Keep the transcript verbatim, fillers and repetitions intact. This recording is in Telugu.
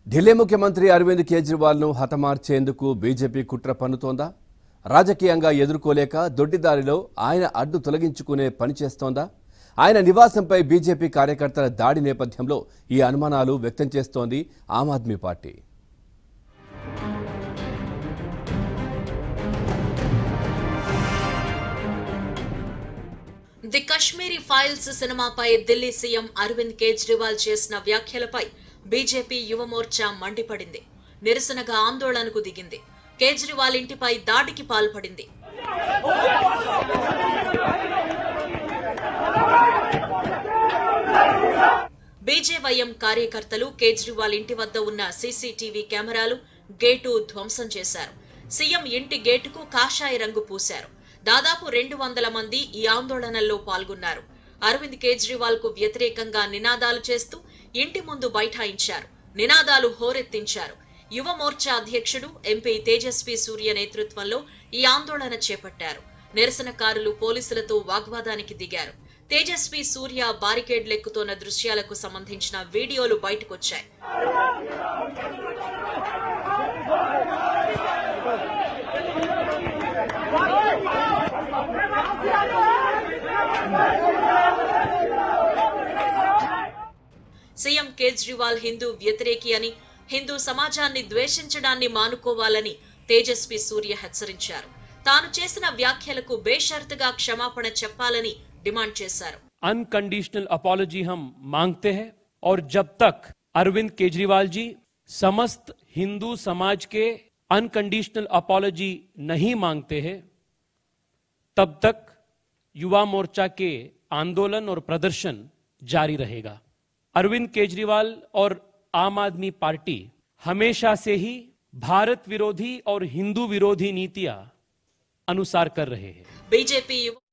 ఢిల్లీ ముఖ్యమంత్రి అరవింద్ కేజ్రీవాల్ను హతమార్చేందుకు బీజేపీ కుట్ర పన్నుతోందా? రాజకీయంగా ఎదుర్కోలేక దొడ్డిదారిలో ఆయన అడ్డు తొలగించుకునే పని చేస్తోందా? ఆయన నివాసంపై బీజేపీ కార్యకర్తల దాడి నేపథ్యంలో ఈ అనుమానాలు వ్యక్తం చేస్తోంది Aam Aadmi party. The Kashmiri files సినిమాపై ఢిల్లీ సీఎం అరవింద్ కేజ్రీవాల్ చేసిన వ్యాఖ్యలపై బీజేపీ యువ మోర్చా మండిపడింది. నిరసనగా ఆందోళనకు దిగింది. కేజ్రీవాల్ ఇంటిపై దాడికి పాల్పడింది. బీజేవైఎం కార్యకర్తలు కేజ్రీవాల్ ఇంటి వద్ద ఉన్న సీసీటీవీ కెమెరాలు, గేటు ధ్వంసం చేశారు. సీఎం ఇంటి గేటుకు కాషాయ రంగు పూశారు. దాదాపు రెండు వందల మంది ఈ ఆందోళనల్లో పాల్గొన్నారు. అరవింద్ కేజ్రీవాల్ కు వ్యతిరేకంగా నినాదాలు చేస్తూ ఇంటి ముందు బైఠాయించారు. నినాదాలు హోరెత్తించారు. యువ మోర్చా అధ్యక్షుడు ఎంపీ తేజస్వి సూర్య నేతృత్వంలో ఈ ఆందోళన చేపట్టారు. నిరసనకారులు పోలీసులతో వాగ్వాదానికి దిగారు. తేజస్వి సూర్య బారికేడ్లెక్కుతోన్న దృశ్యాలకు సంబంధించిన వీడియోలు బయటకొచ్చాయి. సీఎం కేజ్రీవాల్ హిందూ వ్యతిరేకి అని, హిందూ సమాజాన్ని ద్వేషించడాన్ని మానుకోవాలని తేజస్వి సూర్య హెచ్చరించారు. తాను చేసిన వ్యాఖ్యలకు బేషరతుగా క్షమాపణ చెప్పాలని డిమాండ్ చేశారు. अनकंडीशनल अपॉलॉजी हम मांगते हैं और जब तक अरविंद केजरीवाल जी समस्त हिंदू समाज के अनकंडीशनल अपॉलॉजी नहीं मांगते हैं तब तक युवा मोर्चा के आंदोलन और प्रदर्शन जारी रहेगा। अरविंद केजरीवाल और आम आदमी पार्टी हमेशा से ही भारत विरोधी और हिंदू विरोधी नीतियां अनुसार कर रहे हैं। बीजेपी